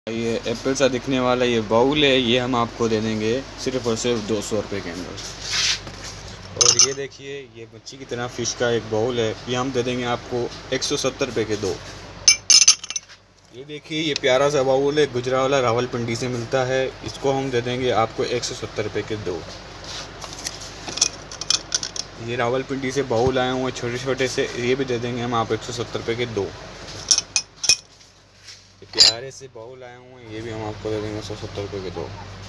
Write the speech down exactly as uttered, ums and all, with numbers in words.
ये एप्पल सा दिखने वाला ये बाउल है, ये हम आपको दे देंगे सिर्फ और सिर्फ दो सौ रुपये के अंदर। और ये देखिए ये मच्छी की तरह फ़िश का एक बाउल है, ये हम दे देंगे आपको एक सौ सत्तर रुपये के दो। ये देखिए ये प्यारा सा बाउल है, गुजरावाला रावलपिंडी से मिलता है, इसको हम दे देंगे आपको एक सौ सत्तर रुपये के दो। ये रावलपिंडी से बाउल आए हुए हैं छोटे छोटे से, ये भी दे देंगे हम आप एक सौ सत्तर रुपये के दो। ये प्यारे से बाउल आए हुए हैं, ये भी हम आपको दे देंगे एक सौ सत्तर रुपये के दो।